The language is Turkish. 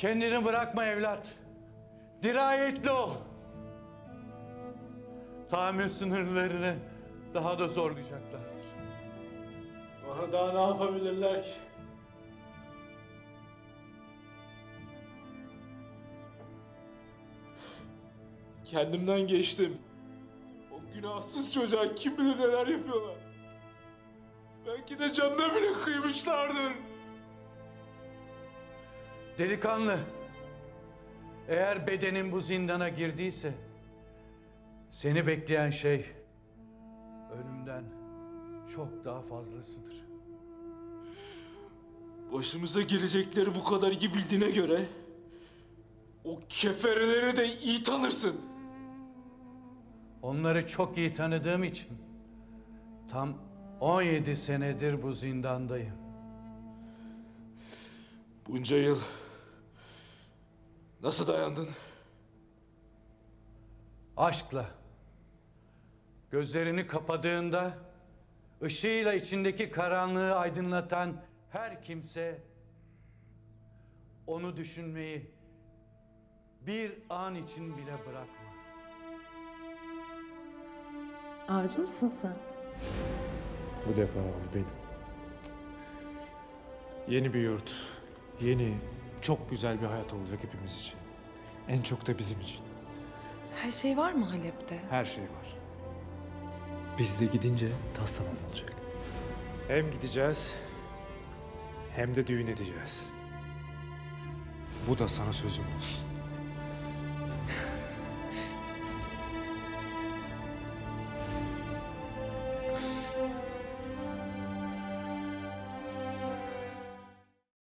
Kendini bırakma evlat. Dirayetli ol. Tahammül sınırlarını daha da zorlayacaklardır. Bana daha ne yapabilirler ki? Kendimden geçtim. O günahsız çocuğa kim bilir neler yapıyorlar. Belki de canına bile kıymışlardır. Delikanlı, eğer bedenin bu zindana girdiyse seni bekleyen şey ölümden çok daha fazlasıdır. Başımıza gelecekleri bu kadar iyi bildiğine göre o kefereleri de iyi tanırsın. Onları çok iyi tanıdığım için tam 17 senedir bu zindandayım. Bunca yıl nasıl dayandın? Aşkla. Gözlerini kapadığında ışığıyla içindeki karanlığı aydınlatan her kimse onu düşünmeyi bir an için bile bırakma. Avcı mısın sen? Bu defa av benim. Yeni bir yurt, yeni, çok güzel bir hayat olacak hepimiz için. En çok da bizim için. Her şey var mı Halep'te? Her şey var. Biz de gidince tas tamam olacak. Hem gideceğiz, hem de düğün edeceğiz. Bu da sana sözüm olsun.